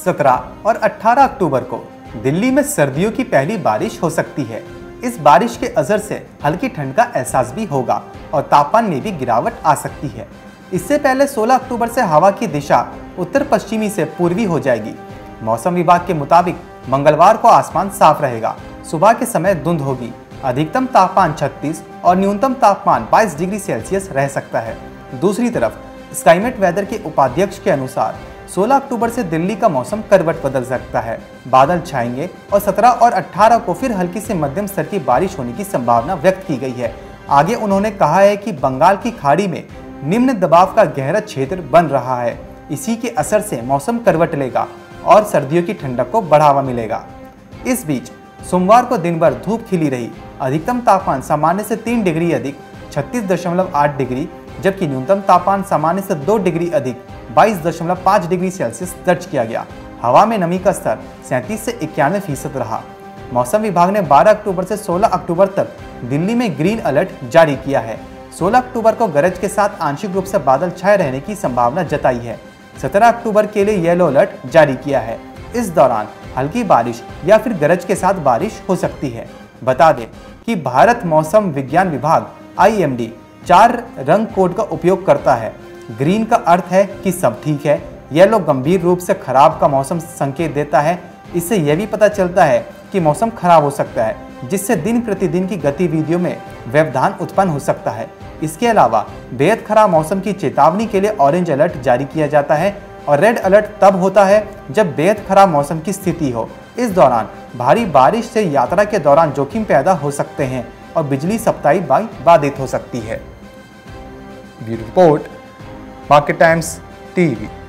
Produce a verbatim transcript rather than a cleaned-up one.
सत्रह और अठारह अक्टूबर को दिल्ली में सर्दियों की पहली बारिश हो सकती है। इस बारिश के असर से हल्की ठंड का एहसास भी होगा और तापमान में भी गिरावट आ सकती है। इससे पहले सोलह अक्टूबर से हवा की दिशा उत्तर पश्चिमी से पूर्वी हो जाएगी। मौसम विभाग के मुताबिक मंगलवार को आसमान साफ रहेगा। सुबह के समय धुंध होगी। अधिकतम तापमान छत्तीस और न्यूनतम तापमान बाईस डिग्री सेल्सियस रह सकता है। दूसरी तरफ स्काईमेट वेदर के उपाध्यक्ष के अनुसार सोलह अक्टूबर से दिल्ली का मौसम करवट बदल सकता है। बादल छाएंगे और सत्रह और अठारह को फिर हल्की से मध्यम स्तर की बारिश होने की संभावना व्यक्त की गई है। आगे उन्होंने कहा है कि बंगाल की खाड़ी में निम्न दबाव का गहरा क्षेत्र बन रहा है। इसी के असर से मौसम करवट लेगा और सर्दियों की ठंडक को बढ़ावा मिलेगा। इस बीच सोमवार को दिन भर धूप खिली रही। अधिकतम तापमान सामान्य से तीन डिग्री अधिक छत्तीस दशमलव आठ डिग्री, जबकि न्यूनतम तापमान सामान्य से दो डिग्री अधिक बाईस दशमलव पाँच डिग्री सेल्सियस दर्ज किया गया। हवा में नमी का स्तर सैंतीस से इक्यानवे फीसद रहा। मौसम विभाग ने बारह अक्टूबर से सोलह अक्टूबर तक दिल्ली में ग्रीन अलर्ट जारी किया है। सोलह अक्टूबर को गरज के साथ आंशिक रूप से बादल छाए रहने की संभावना जताई है। सत्रह अक्टूबर के लिए येलो अलर्ट जारी किया है। इस दौरान हल्की बारिश या फिर गरज के साथ बारिश हो सकती है। बता दें कि भारत मौसम विज्ञान विभाग आई एम डी चार रंग कोड का उपयोग करता है। ग्रीन का अर्थ है कि सब ठीक है। येलो गंभीर रूप से खराब का मौसम संकेत देता है। इससे यह भी पता चलता है कि मौसम खराब हो सकता है, जिससे दिन प्रतिदिन की गतिविधियों में व्यवधान उत्पन्न हो सकता है। इसके अलावा बेहद खराब मौसम की चेतावनी के लिए ऑरेंज अलर्ट जारी किया जाता है और रेड अलर्ट तब होता है जब बेहद खराब मौसम की स्थिति हो। इस दौरान भारी बारिश से यात्रा के दौरान जोखिम पैदा हो सकते हैं और बिजली सप्लाई बाधित हो सकती है। Bureau report, Market Times TV.